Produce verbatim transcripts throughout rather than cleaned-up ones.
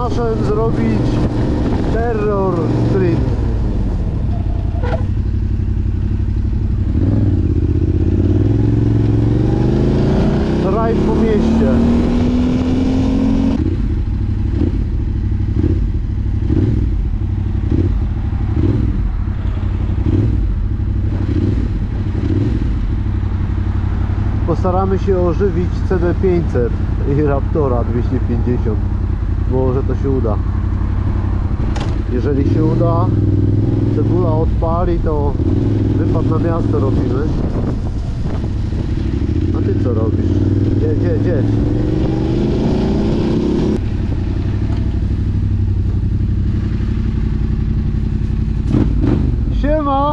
Łukaszem zrobić terror street. Raj po mieście. Postaramy się ożywić C D pięćset i Raptora dwieście pięćdziesiąt. Może to się uda. Jeżeli się uda, cebula odpali, to wypad na miasto robimy. A ty co robisz? Gdzie, gdzie, gdzie? Siema!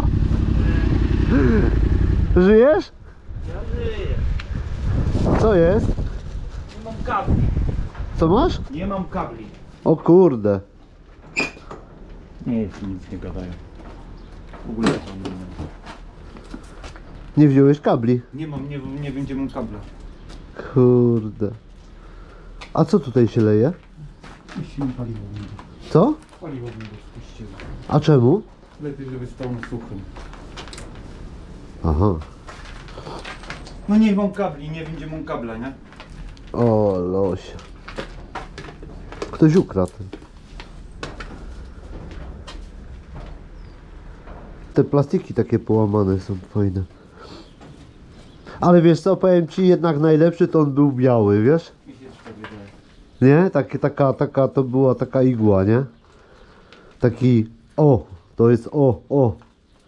Żyjesz? Ja żyję. Co jest? Nie mam kabli. Co masz? Nie mam kabli. O kurde. Nie, nic nie gadają. W ogóle tam nie mam. Nie wziąłeś kabli? Nie mam, nie, nie wiem gdzie mam kabla. Kurde. A co tutaj się leje? Puścimy paliwo w niego. Co? Paliwo w niego spuścimy. A czemu? Lepiej, żeby stał na suchym. Aha. No nie mam kabli, nie wiem gdzie mam kabla, nie? O losie. Ktoś ukradł. Te plastiki takie połamane są fajne. Ale wiesz co, powiem ci, jednak najlepszy to on był biały, wiesz? Mi się tak wydaje. Nie? Takie, taka, taka, to była taka igła, nie? Taki, o, to jest o, o.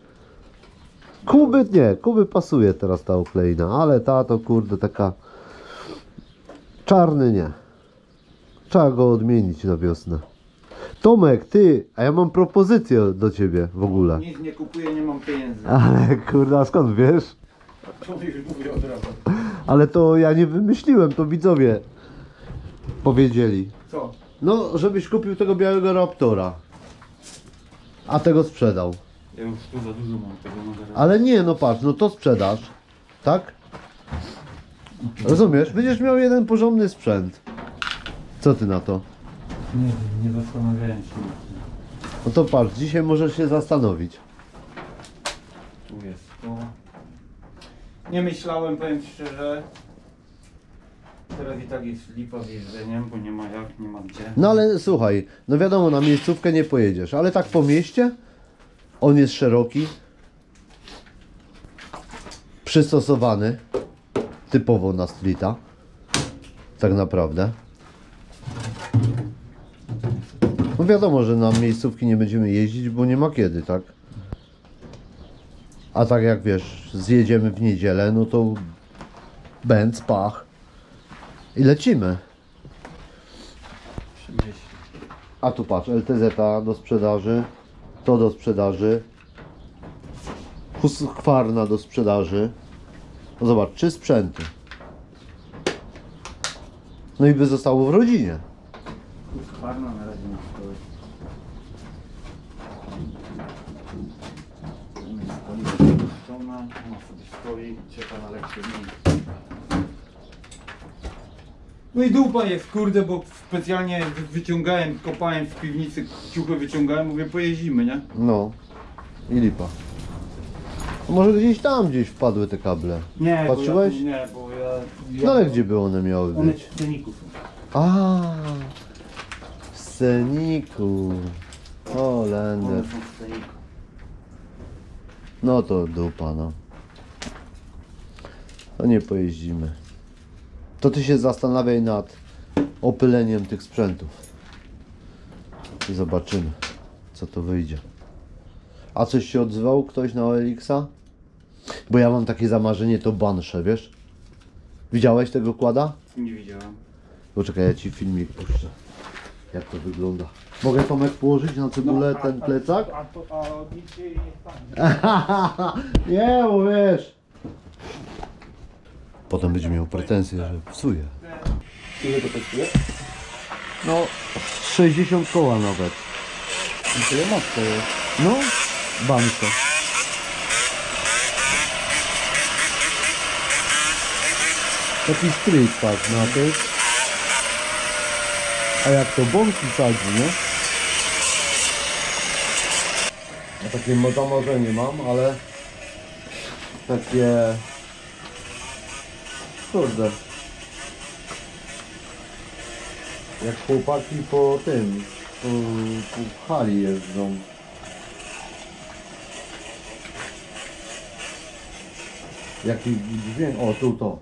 Kuby nie, Kuby pasuje teraz ta okleina, ale ta to kurde taka czarny nie. Trzeba go odmienić na wiosnę. Tomek, ty, a ja mam propozycję do ciebie w ogóle. Nic nie kupuję, nie mam pieniędzy. Ale kurde, a skąd wiesz? To już mówię od razu. Ale to ja nie wymyśliłem, to widzowie powiedzieli. Co? No, żebyś kupił tego białego Raptora, a tego sprzedał. Ja już tu za dużo mam tego magazynu. Ale nie, no patrz, no to sprzedasz, tak? Rozumiesz? Będziesz miał jeden porządny sprzęt. Co ty na to? Nie wiem, nie zastanawiałem się. No to patrz, dzisiaj możesz się zastanowić. Tu jest to. Nie myślałem, powiem szczerze. Teraz i tak jest lipa z jedzeniem, bo nie ma jak, nie ma gdzie. No ale słuchaj, no wiadomo, na miejscówkę nie pojedziesz, ale tak po mieście on jest szeroki, przystosowany typowo na streeta, tak naprawdę. No wiadomo, że na miejscówki nie będziemy jeździć, bo nie ma kiedy, tak? A tak jak wiesz, zjedziemy w niedzielę, no to bęc, pach i lecimy. A tu patrz, L T Z do sprzedaży, to do sprzedaży, Husqvarna do sprzedaży. No zobacz, trzy sprzęty. No i by zostało w rodzinie. Husqvarna na razie nie stoi. Ona sobie stoi, czeka na lekcję. No i dupa jest, kurde, bo specjalnie wyciągałem, kopałem z piwnicy, ciuchy wyciągałem, mówię pojeździmy, nie? No i lipa. A może gdzieś tam gdzieś wpadły te kable? Nie, Patrzyłeś? Bo ja, nie, bo ja... ja No ale gdzie by one miały One być? w sceniku są. A, w sceniku. O, One Lender. są w sceniku. No to dupa, no. To nie pojeździmy. To ty się zastanawiaj nad opyleniem tych sprzętów. I zobaczymy, co to wyjdzie. A coś się odzywał ktoś na O L X-a? Bo ja mam takie zamarzenie, to Bansze, wiesz? Widziałeś tego kłada? Nie widziałem. Poczekaj, ja ci filmik puszczę. Jak to wygląda. Mogę Tomek położyć na cebulę a- ten a- plecak? A, to, a nic się nie stanie. Nie, bo wiesz. Potem będzie miał pretensje, że psuje. Ile to kosztuje? No, sześćdziesiąt koła nawet. Tyle mocno jest. No, Banko. Taki street pack na to. A jak to bąki sadzi, nie? Ja takie zamorzenie mam, ale takie... Kurde. Jak chłopaki po tym, po, po hali jeżdżą. Jaki dźwięk? O, tu to.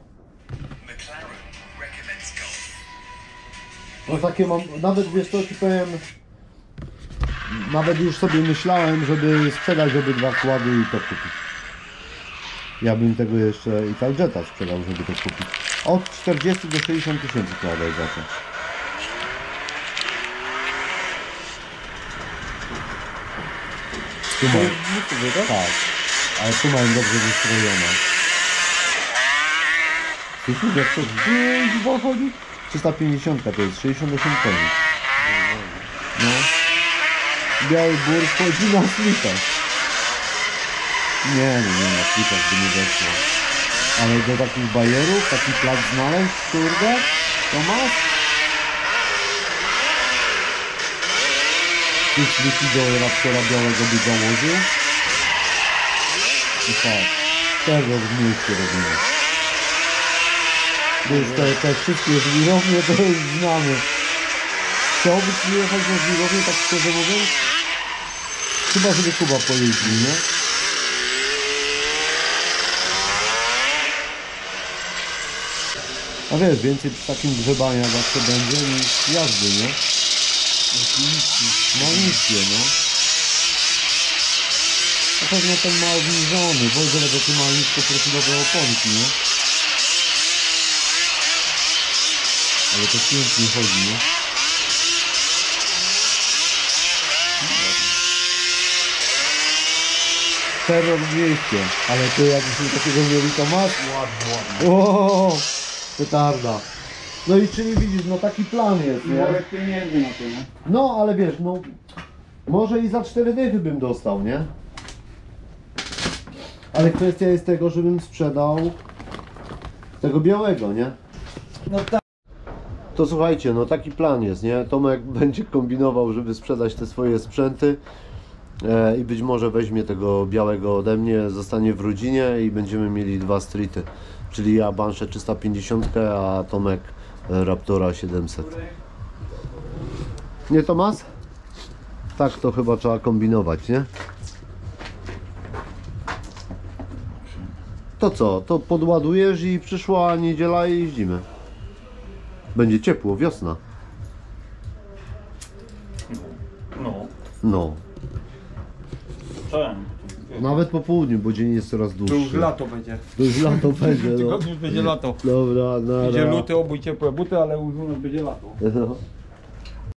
No takie mam, nawet wiesz co ci powiem, nawet już sobie myślałem, żeby sprzedać obydwa kłady i to kupić. Ja bym tego jeszcze Italjetta sprzedał, żeby to kupić. Od czterdziestu do sześćdziesięciu tysięcy kładaj za to. Tu mają, tak, ale tu mają dobrze wystrojone. Słyszysz jak to gdzieś chodzi? trzysta pięćdziesiąt to jest sześćdziesiąt osiem koni. No. Biały bór wchodzi na slipach. Nie, nie, nie, na slipach by nie weszło. Ale do takich bajerów, taki plac znaleźć, kurde, to masz? Tu slipy do raptora białego by założył. I tak, tego w mieście robimy. Bo już te, te wszystkie żwirownie to już znamy. Chciałbyś jechać na żwirownię, tak szczerze mówiąc? Chyba żeby Kuba pojeździł, nie? A wiesz, więcej przy takim grzebania zawsze będzie niż jazdy, nie? No niskie, no. Na pewno ten ma obniżony, bo że to ma niskoprofilowe oponki, nie? Ale to pięknie chodzi, nie? Terror dwieście, ale ty jakbyśmy takiego mieli to masz? Ładnie, ładnie. O, petarda. No i czyli widzisz, no taki plan jest, nie? Worek pieniędzy na to, nie? No ale wiesz, no może i za cztery dychy bym dostał, nie? Ale kwestia jest tego, żebym sprzedał tego białego, nie? No tak. To słuchajcie, no taki plan jest, nie? Tomek będzie kombinował, żeby sprzedać te swoje sprzęty e, i być może weźmie tego białego ode mnie, zostanie w rodzinie i będziemy mieli dwa streety. Czyli ja Banshee trzysta pięćdziesiąt, a Tomek e, Raptora siedemset. Nie, Tomas? Tak to chyba trzeba kombinować, nie? To co? To podładujesz i przyszła niedziela i jeździmy. Będzie ciepło, wiosna. No. No. Czemu? Nawet po południu, bo dzień jest coraz To dłuższy. już lato będzie. To już lato będzie, W no. tygodniu będzie lato. Dobra, Będzie nara. luty, obój ciepłe buty, ale u nas będzie lato. No.